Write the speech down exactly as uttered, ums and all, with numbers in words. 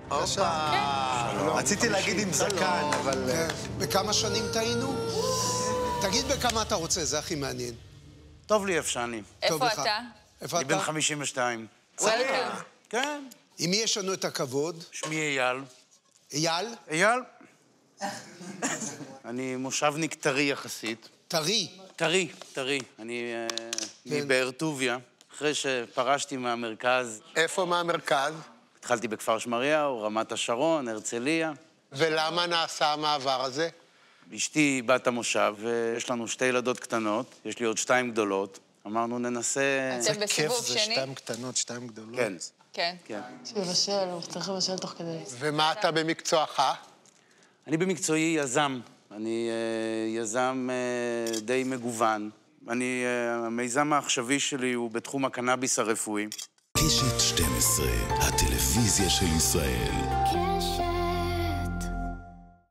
הופה. רציתי להגיד עם זקן, אבל... בכמה שנים טעינו? תגיד בכמה אתה רוצה, זה הכי מעניין. טוב לי איפה שאני. איפה אתה? איפה אני אתה? בן חמישים ושתיים. וולקאם. כן. עם מי יש לנו את הכבוד? שמי אייל. אייל? אייל? אני מושבניק טרי יחסית. טרי. טרי, טרי. אני מבאר טוביה. אחרי שפרשתי מהמרכז... איפה מהמרכז? התחלתי בכפר שמריהו, רמת השרון, הרצליה. ולמה נעשה המעבר הזה? אשתי בת המושב, ויש לנו שתי ילדות קטנות, יש לי עוד שתיים גדולות. אמרנו, ננסה... אתם בסיבוב זה שני? שתיים קטנות, שתיים גדולות. כן. כן. כן. שיבשל, הוא צריך לבשל תוך כדי. ומה אתה במקצועך? אני במקצועי יזם. אני uh, יזם uh, די מגוון. אני, uh, המיזם העכשווי שלי הוא בתחום הקנאביס הרפואי. קשת שתים עשרה, הטלוויזיה של ישראל.